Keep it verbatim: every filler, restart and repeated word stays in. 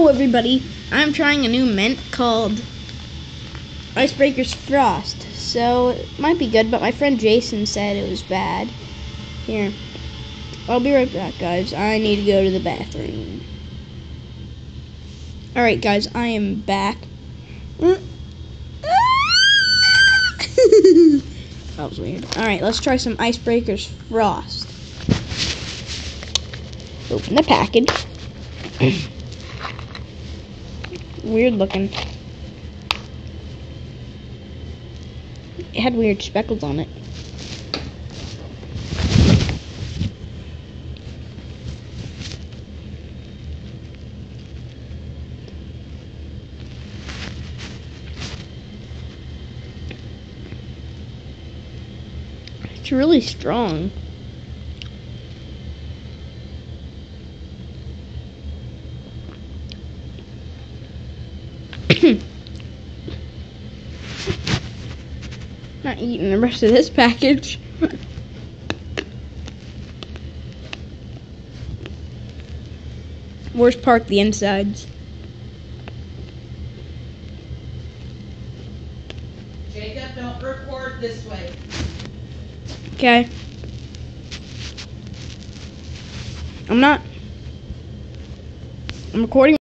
everybody, I'm trying a new mint called Icebreakers Frost. So it might be good, but my friend Jason said it was bad. Here, I'll be right back, guys. I need to go to the bathroom. Alright, guys, I am back. That was weird. Alright, let's try some Icebreakers Frost. Open the package. Weird looking. It had weird speckles on it. It's really strong. Not eating the rest of this package. Worst part, the insides. Jacob, don't record this way. Okay. I'm not. I'm recording.